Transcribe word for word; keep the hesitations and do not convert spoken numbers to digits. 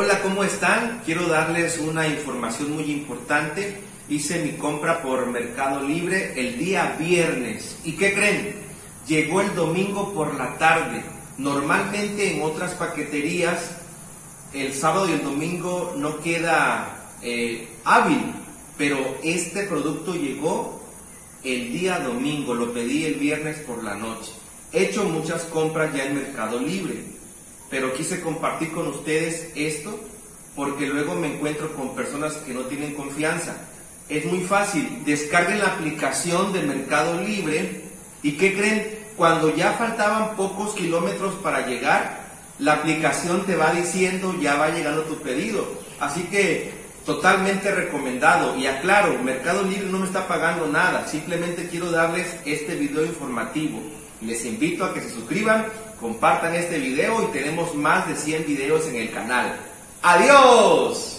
Hola, ¿cómo están? Quiero darles una información muy importante. Hice mi compra por Mercado Libre el día viernes. ¿Y qué creen? Llegó el domingo por la tarde. Normalmente en otras paqueterías el sábado y el domingo no queda eh, hábil, pero este producto llegó el día domingo, lo pedí el viernes por la noche. He hecho muchas compras ya en Mercado Libre, pero quise compartir con ustedes esto porque luego me encuentro con personas que no tienen confianza. Es muy fácil, descarguen la aplicación de Mercado Libre y ¿qué creen? Cuando ya faltaban pocos kilómetros para llegar, la aplicación te va diciendo ya va llegando tu pedido. Así que totalmente recomendado. Y aclaro, Mercado Libre no me está pagando nada, simplemente quiero darles este video informativo. Les invito a que se suscriban, compartan este video y tenemos más de cien videos en el canal. ¡Adiós!